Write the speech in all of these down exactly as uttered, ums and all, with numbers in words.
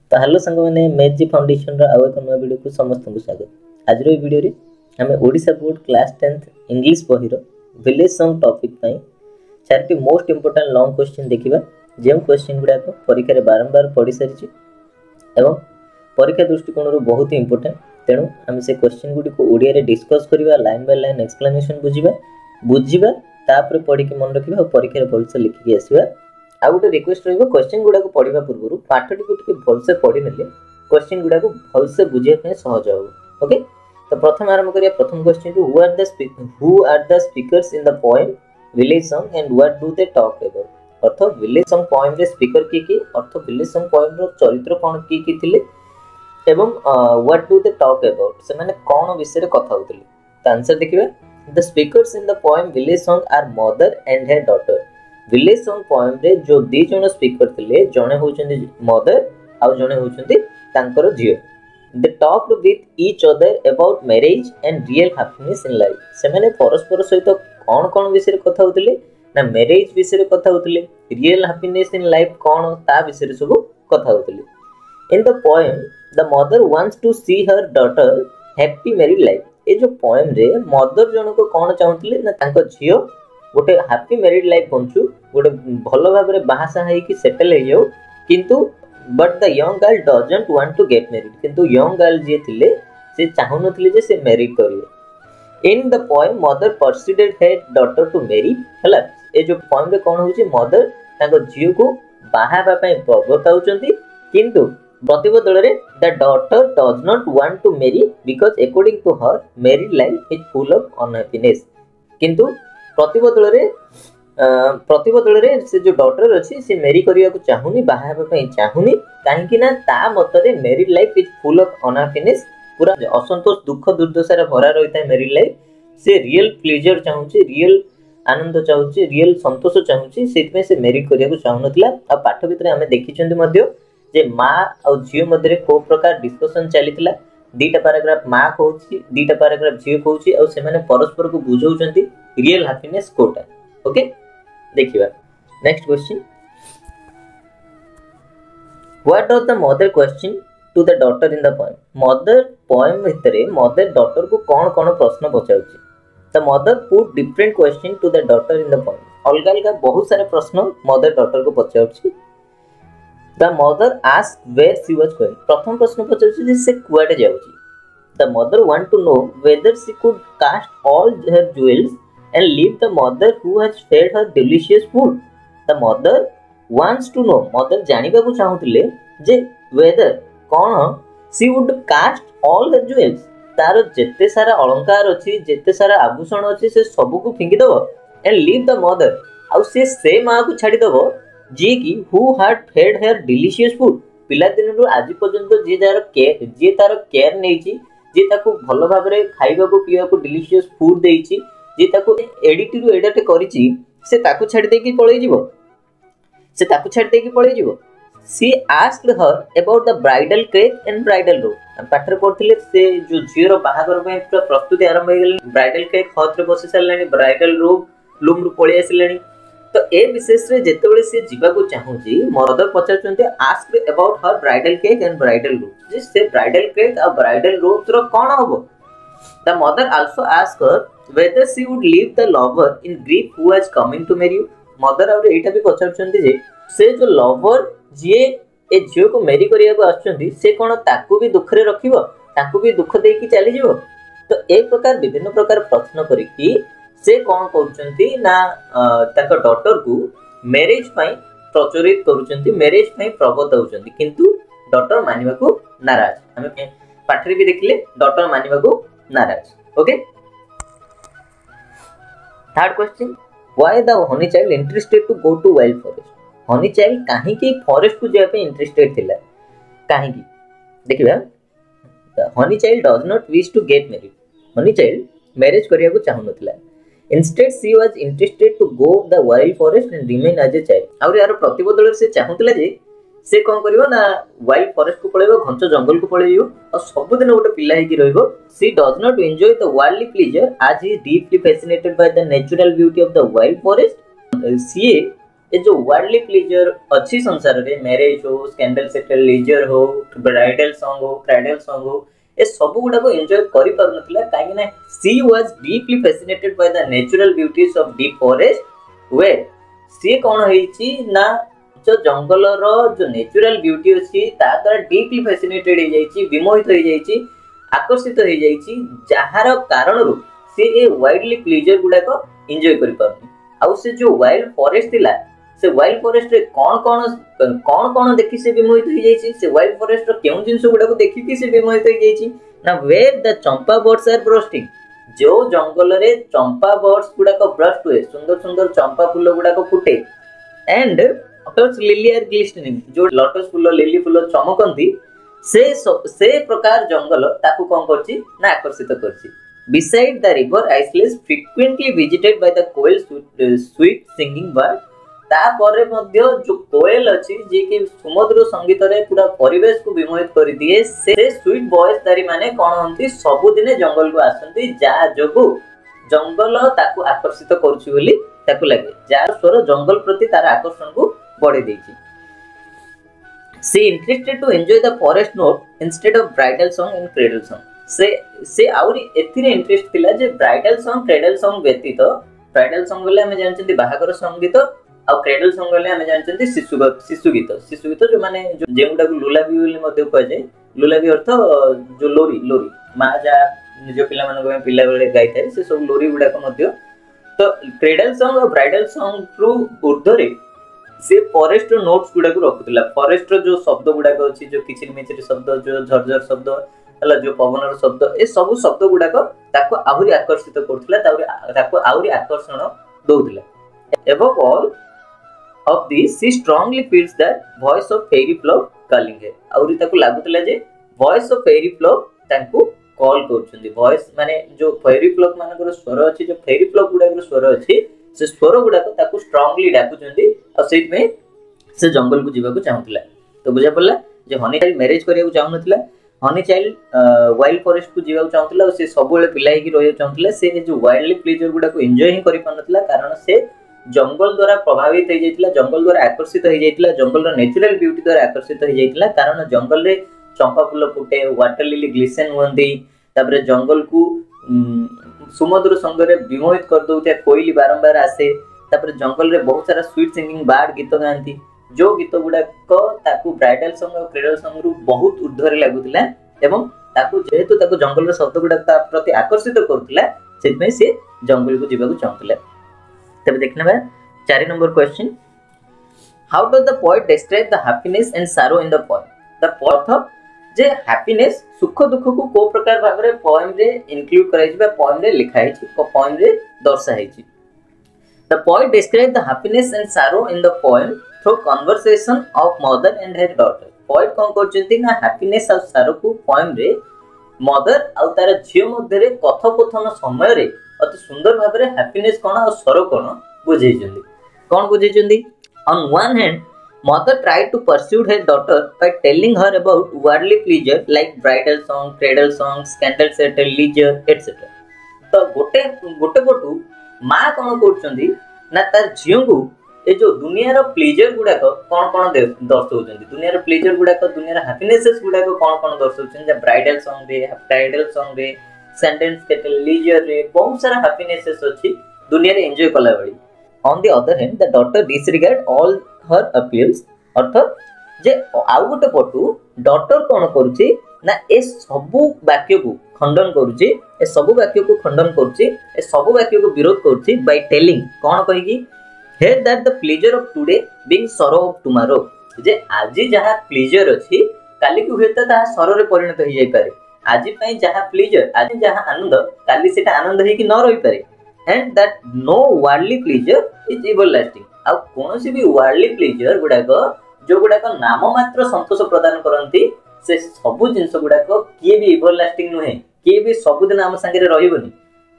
तो हेलो सांग मैंने मैथजी फाउंडेशन आउ एक नया वीडियो को समस्त को स्वागत। आज रो वीडियो रे हमें Odisha board class tenth English बहिरो विलेज सॉन्ग टॉपिक पई चारटी मोस्ट इंपोर्टेंट लॉन्ग क्वेश्चन देखिबा जे क्वेश्चन गुडा को परीक्षा रे बारंबार पढ़ी सारिछि एवं परीक्षा दृष्टिकोण रो बहुत ही इंपोर्टेंट। तेणु हम से क्वेश्चन गुडी को ओडिया रे डिस्कस करिबा, लाइन बाय लाइन एक्सप्लेनेशन बुझिबा बुझिबा तापर पढ़ी के मन रखिबा और परीक्षा रे भलसे लिखि के आसीबा। आ गोटे रिक्वेस्ट रहिबो क्वेश्चन गुडा को पढ़िबा पूर्व पाठटी को टिके भलसे पढ़ी नेले क्वेश्चन गुडा को भलसे बुझिया पे सहज हो। ओके, तो प्रथम आरंभ करिया प्रथम question two who are the who are the speakers in the poem village song and what do they talk about. अर्थ विलेज सॉन्ग पोएम रे स्पीकर की की अर्थ विलेज सॉन्ग पोएम रो चरित्र कोन की की थिले एवं what do they talk about से माने कोन विषय रे कथा होतले। त आंसर देखिबा the speakers in the poem village song are mother and her daughter. Village song poem रे जो दी जण स्पीकर थिले जणे होचंदी मदर आ जणे होचंदी तांकर जियो। They talked with each other about marriage and real happiness in life. से माने परस्पर सहित कोन कोन विषय रे कथा होतले ना मैरिज विषय रे कथा होतले, रियल हैप्पीनेस इन लाइफ कोन ता विषय रे सब कथा होतले। In the poem the mother wants to see her daughter happy married life. ए जो पोएम रे मदर जण को कोन चाहतले ना तांको जियो गोटे हैप्पी मैरिड लाइफ बंचु, गोटे भलो भाबरे बाहासा है कि सेटल हे जाऊ, किंतु but the young girl doesn't want to get married. किंतु यंग गर्ल जे थिले से चाहु नथिले जे से मैरिड करिवे। In the poem mother persuaded her daughter to marry. हला ए जो पोएम रे कोन होची मदर ताको जियो को बाहाबा पय बगताउचंती, किंतु प्रतिबदल रे the daughter does not want to marry because according to her married life is full of unhappiness. किंतु प्रतिबदल रे प्रतिबदल रे से जो डॉटर अछि से मैरी करिया को चाहुनी, बाहाबा पय चाहुनी, काहे कि ना ता मतरे married life is full of unhappiness, पूरा असंतोष दुख दुर्दशा रे भरा रहिता मैरिड लाइफ। से रियल प्लेजर चाहुची, रियल आनंद चाहुची, रियल संतोष चाहुची, सेत में से मैरिड करिया को चाहु नथिला। आ पाठ भितरे हमें देखिचंदी मध्य जे मां आ जियो मध्य को प्रकार डिस्कशन चलीतिला। दीटा पैराग्राफ मां कहूची, दीटा पैराग्राफ जियो कहूची और से माने परस्पर को बुझौचंती रियल हैप्पीनेस कोटा। ओके, देखिबा next question. What does the mother question to the daughter in the poem. Mother poem भितरे मदर डॉटर को कोन कोन प्रश्न पचाउची। The mother put different question to the daughter in the poem. अलग अलग बहुत सारे प्रश्न मदर डॉटर को पचाउची। The mother asked where she was going. प्रथम प्रश्न पचाउची जे से कुआडे जाउची। The mother want to know whether she could cast all her jewels and leave the mother who has fed her delicious food. The mother wants to know, mother जानिबा को चाहुतिले जे whether cone she would cast all her jewels, तार जेते सारा अलंकार अछि, जेते सारा आभूषण अछि से सब को फिंगी दबो and leave the mother आउ से से मां को छाडी दबो जे की who had fed her delicious food। पिला दिन रो आज पर्यंत जे तार केयर जे तार केयर नेछि, जे ताको भलो भाबरे खाइबा को पिया को डिलीशियस फूड देछि, जे ताको एडिट रु एडाटे करिछि से ताको छाडी दे की पळै जिवो, से ताको छाडी दे की पळै जिवो। She asked her about the bridal cake and bridal room. हम पाठरे पढथिले से जो झियो रो बाहागर पे पूरा प्रस्तुति आरंभ हो गेल। ब्राइडल केक हाथ रे बसि सलानी, ब्राइडल रूम लूम रु पळै आसिलानी। तो ए विशेष रे जेतेबेले से जीवा को चाहूची मदर पचारचंते asked about her bridal cake and bridal room, जे से ब्राइडल केक और ब्राइडल रूम रो कोन होबो। The mother also asked her whether she would leave the lover in grief who was coming to marry you। Mother और एटा भी पचारचंती जे से जो लवर जे ए झियो को मेरी करिया को आछंती से कोन ताकू भी दुख रे रखिबो, ताकू भी दुख देकी चली जिवो। तो एक प्रकार विभिन्न प्रकार प्रश्न करी कि से कोन करचंती ना ताका डॉटर को मैरिज पई प्रचोरित करूचंती, मैरिज पई प्रबोध होचंती, किंतु डॉटर मानिबा को नाराज। हमें पाठरे भी देखले डॉटर मानिबा को नाराज। Okay, third question. Why the honey child interested to go to wild forest. Honey child काहे की फॉरेस्ट को जाय पे इंटरेस्टेड थिला, काहे की देखिबा। Honey child does not wish to get married. Honey child marriage करिया को चाहु नथिला। Instead she was interested to go the wild forest and remain as a child. और यार प्रतिबदल से चाहुतिला जे से कोन करिवो ना वाइल्ड फॉरेस्ट को पळेबो, घंच जंगल को पळेइयो और सब दिन गोटे पिल्ला हेकी रहइबो। She does not enjoy the worldly pleasure as he deeply fascinated by the natural beauty of the wild forest. सी ये जो वर्ल्डली प्लेजर अच्छी संसार रे मैरिज हो स्कैंडल सेटल लीजर हो ब्राइडल सॉन्ग हो क्राइडल सॉन्ग हो ए सब गुडा को एंजॉय करि पार नथिला काहे ना she was deeply fascinated by the natural beauties of deep forest where she कोन होईची ना जो जंगल रो जो नेचुरल ब्यूटी अछि ता द्वारा डीपली फैसिनेटेड हो जाईची विमोहित हो जाईची आकर्षित हो जाईची जहार कारण रो से ए वाइल्डली प्लेजर गुडा को एंजॉय करि पारनी आउ से जो वाइल्ड फॉरेस्ट थिला से वाइल्ड फॉरेस्ट रे कोन कोन कोन कोन देखि से विमोहित हो जाईची से वाइल्ड फॉरेस्ट रो केउ जिंस गुडा को देखि कि से विमोहित हो जाईची ना where the champa birds are bursting जो जंगल रे चंपा बर्ड्स गुडा को ब्रस्ट हुए सुंदर सुंदर चंपा फूल गुडा को फुटे and lotus lily are glistening जो लोटस फूल लिली फूल चमकंती से से प्रकार जंगल ताकू कोन करची ना आकर्षित करची beside the river islands frequently visited by the coel sweet singing bird ता परे मध्य जो कोयल अछि जे कि समुद्र संगीत रे पूरा परिवेश को विमोहित कर दिए से स्वीट वॉइस दारी माने कोन होंती सब दिन जंगल को आसंती जा जोगु जंगल ताकू आकर्षित करछि बोली ताकू लागे जा स्वर जंगल प्रति तार आकर्षण को बढ़े देछि से interested to enjoy the forest note instead of bridal song and cradle song से से आउरी एथिरे इंटरेस्ट थिला जे ब्राइडल सॉन्ग क्रेडल सॉन्ग व्यतीत ब्राइडल सॉन्ग बोले हम जानचंती बाहागर संगीत आ क्रेडल सॉन्ग बोले हम जानचंती शिशु शिशु गीत शिशु गीत जो माने जो जेउडा को लुलाबी बोली मध्ये कह जाय लुलाबी अर्थ जो लोरी लोरी मा जा निज पिला मन को पिला बेले गाइथाय से सब लोरी गुडा को मध्ये तो क्रेडल सॉन्ग और ब्राइडल सॉन्ग थ्रू उर्धरे से फॉरेस्ट नोट्स गुडा को रखुतला फॉरेस्ट जो शब्द गुडा को अछि जो किचिर मिचिर शब्द जो झरझर शब्द हला जो पवनर शब्द ए सब शब्द गुडा को ताको आहुरी आकर्षित करथला ताउरी ताको आहुरी आकर्षण दोथला above all of this she strongly feels that voice of fairy flock calling है आउरी ताको लागुतला जे वॉइस ऑफ फेरी फ्लॉक ताको कॉल करछंदी वॉइस माने जो फेरी फ्लॉक मानकर स्वर अछि जो फेरी फ्लॉक गुडा को स्वर अछि से स्वर गुडा को ताको स्ट्रांगली डाकुचंदी और सेट में से जंगल को जीवा को चाहतला तो बुझा पड़ला जे हनी चाइल्ड मैरिज करिया को चाहनतला हनी चाइल्ड वाइल्ड फॉरेस्ट को जीवा चाहतला और से सबले पिला ही रहिया चाहतला से जो वाइल्डली प्लेजर गुडा को एंजॉय ही करि पानतला कारण से जंगल द्वारा प्रभावित हो जाइतला जंगल द्वारा आकर्षित हो जाइतला जंगल रो नेचुरल ब्यूटी द्वारा आकर्षित हो जाइतला कारण जंगल रे चंपा फूल फुटे वाटर लिली ग्लिसन होंदी तापरे जंगल को समुद्र संग रे विमोहित कर दोते कोइली बारंबार आसे तापरे जंगल रे बहुत सारा स्वीट सिंगिंग बर्ड गीत गांती जो गीत गुडा को ताकू ब्राइडल सॉन्ग और क्रेडल सॉन्ग रु बहुत ऊर्ध्वरे लागुतला एवं ताकू जेहेतु ताकू जंगल रे शब्द गुडा ता प्रति आकर्षित करथला सेतमे से जंगल को जीवा को चाहतला तबे देखना बा चार number question how does the poet describe the happiness and sorrow in the poem the poet जे हैप्पीनेस सुख दुख को को प्रकार भाग रे पोएम रे इंक्लूड कराई बा पोएम रे लिखाई छी को पोएम रे दर्शाई छी the poet describe the happiness and sorrow in the poem through conversation of mother and her daughter poet कोन करचंती ना हैप्पीनेस और सैरो को पोएम रे मदर आ तार झियो मध्ये रे कथोपकथन समय रे अति सुंदर भाव रे हैप्पीनेस कोन और सैरो कोन बुझेइचंदी कोन बुझेइचंदी on one hand mother tried to pursue her daughter by telling her about worldly pleasure like bridal song cradle song scandal settle leisure etc तो गोटे गोटे पटू मां कोन करचंदी ना तार झियो को ए जो दुनिया रो प्लेजर गुडा को कोन कोन दर्शाउचंदी दुनिया रो प्लेजर गुडा को दुनिया रो हैप्पीनेसेस गुडा को कोन कोन दर्शाउचंदी जे ब्राइडल सॉन्ग रे ब्राइडल सॉन्ग रे स्कैंडल सेटल leisure रे बहुत सारा हैप्पीनेसेस अछि दुनिया रे एन्जॉय कला बडी on the other hand the daughter disregard all her appeals अर्थात जे आउ गोटे पटू डॉटर कोन करूची ना ए सबु वाक्य को खंडन करूची ए सबु वाक्य को खंडन करूची ए सबु वाक्य को विरोध करूची बाय टेलिंग कोन कहिगी here that the pleasure of today being sorrow of tomorrow जे आजि जहा प्लेजर अछि काली को हेता ता सरो रे परिणत हो जाय पारे आजि पई जहा प्लेजर आजि जहा आनंद काली सेटा आनंद हे कि न रहि पारे and that no worldly pleasure is everlasting आ कोनोसी भी worldly pleasure गुडा को जो गुडा को नाम मात्र संतोष प्रदान करंती से सब जिंस गुडा को किए भी everlasting नुहे किए भी सब दिन हम संगे रहिबनी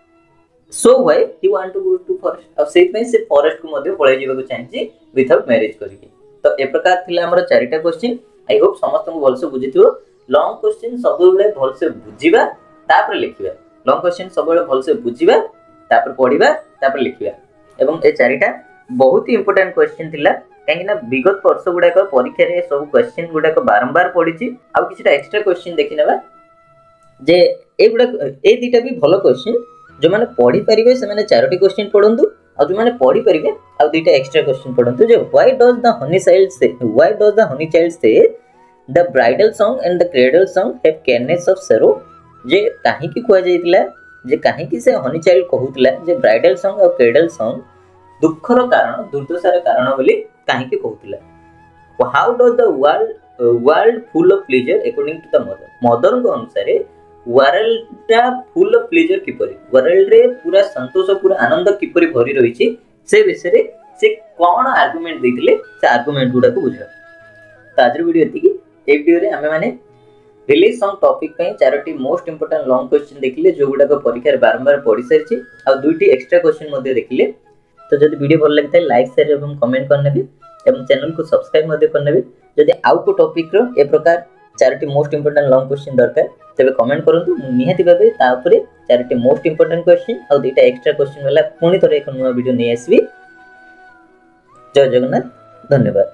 so why he want to go to forest आ सेत में से फॉरेस्ट को मध्ये पळै जीवा को चाहछि विदाउट मैरिज करिके तो ए प्रकार थिला हमर चारिटा क्वेश्चन आई होप समस्त को भलसे बुझिथियो लॉन्ग क्वेश्चन सब बेले भलसे बुझिबा तापर लिखिबा लॉन्ग क्वेश्चन सब बेले भलसे बुझिबा तापर पढिबा तापर लिखिबा एवं ए चारिटा बहुत ही इंपोर्टेंट क्वेश्चन थिला कहीं ना विगत वर्ष गुडा परीक्षा रे सब क्वेश्चन गुडा बारंबार पड़ी आ किछटा एक्स्ट्रा क्वेश्चन देखि नेबा जे ए गुडा ए दीटा भी भलो क्वेश्चन जो माने पढ़ी परिबे से माने चारोटी क्वेश्चन पढंतु आ जो माने पढ़ी परिबे आ दीटा एक्स्ट्रा क्वेश्चन पढंतु जे why does the honey child say why does the honey child say the bridal song and the cradle song have cadences of sorrow जे काहे की कोआ जाइतिला जे काहे की से हनी चाइल्ड कहउतिला जे ब्राइडल सॉन्ग और क्रेडल सॉन्ग दुखर कारण दुर्दशार कारण बोली काहे की कहउतिला how does the world world full of pleasure according to the mother mother को अनुसार वर्ल्ड टा फुल ऑफ प्लेजर किपरि वर्ल्ड रे पूरा संतोष पूरा आनंद किपरि भरी रही छी से विषय रे से कोन आर्गुमेंट देथिले से आर्गुमेंट गुडा को बुझा त आज वीडियो एतिकी ए वीडियो रे हमें माने रिलीज सॉन्ग टॉपिक पे चारोटी मोस्ट इंपोर्टेंट लॉन्ग क्वेश्चन देखिले जो गुडा को परीक्षा रे बारंबार पढी सारिछि आ दुईटी एक्स्ट्रा क्वेश्चन मध्ये देखिले तो जदि वीडियो भल लगता है लाइक शेयर एवं कमेंट करने भी एवं चैनल को सब्सक्राइब मध्ये करने भी जदि आउ को टॉपिक रो ए प्रकार चारोटी मोस्ट इंपोर्टेंट लॉन्ग क्वेश्चन दरकार तबे कमेंट करंतु निहाती भाबे ता ऊपर चारोटी मोस्ट इंपोर्टेंट क्वेश्चन और दुईटा एक्स्ट्रा क्वेश्चन वाला पुणी थोड़े एक नुवा वीडियो नै आसबी जय जगन्नाथ धन्यवाद।